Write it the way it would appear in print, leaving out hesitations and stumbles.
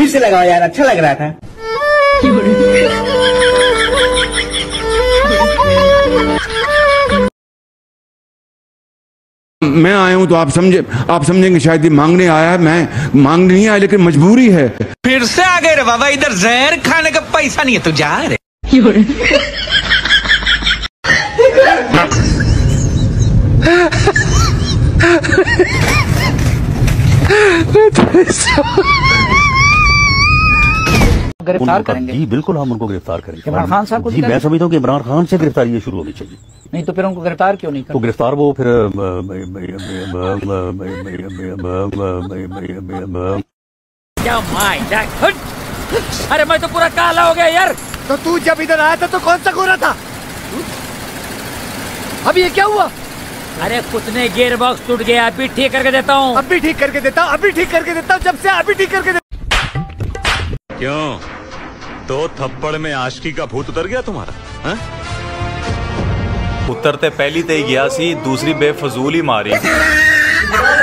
फिर से लगाओ यार, अच्छा लग रहा था। मैं आया हूं तो आप समझेंगे शायद ये मांगने आया है। मैं मांगने नहीं आया, लेकिन मजबूरी है। फिर से आ गए रे बाबा, इधर जहर खाने का पैसा नहीं है, तू जा रे। गिरफ्तार करेंगे जी, बिल्कुल हम उनको गिरफ्तार करेंगे। इमरान खान साहब को जी, मैं समझता हूँ कि इमरान खान से गिरफ्तारी ये शुरू होनी चाहिए। नहीं तो फिर उनको गिरफ्तार क्यों नहीं तो गिरफ्तार वो फिर अरे मैं तो पूरा काला हो गया यार। तो तू जब इधर आया था तो कौन सा गोरा था? अभी ये क्या हुआ? अरे कुछ नहीं, गियर बॉक्स टूट गया, अभी ठीक करके देता हूँ। अभी ठीक करके देता हूँ, अभी ठीक करके देता हूँ, जब से अभी ठीक करके क्यों? दो थप्पड़ में आशिकी का भूत उतर गया तुम्हारा? हा? उतरते पहली ते ही गया सी, दूसरी बेफजूल ही मारी।